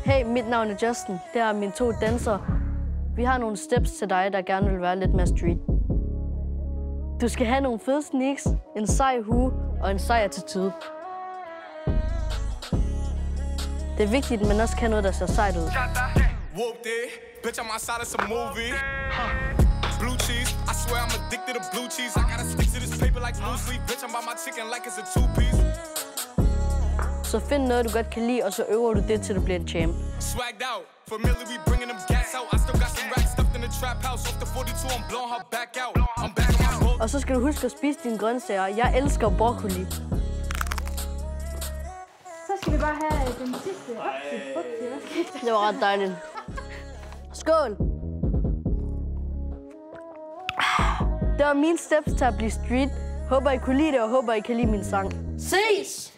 Hey, mit navn er Justin. Det er mine 2 dansere. Vi har nogle steps til dig, der gerne vil være lidt mere street. Du skal have nogle fede sneaks, en sej hue og en sej attitude. Det er vigtigt, at man også kan noget, der ser sejt ud. Bitch, I'm outside of some movie. Blue cheese, I swear I'm addicted to blue cheese. I gotta stick to this paper like blue sleep. Bitch, I'm by my chicken like it's a 2-piece. Så find noget, du godt kan lide, og så øver du det, til du bliver en champ. Swagged out, familiar, we bringing them gas out. I still got some racks stuffed in the trap house. Off the 42, I'm blowing her back out. I'm back on my boat. Og så skal du huske at spise dine grøntsager. Jeg elsker broccoli. Så skal vi bare have den sidste opsigt. Det var ret dejligt. Skål! Det var mine steps til at blive street. Håber I kunne lide det, og håber I kan lide min sang. Ses!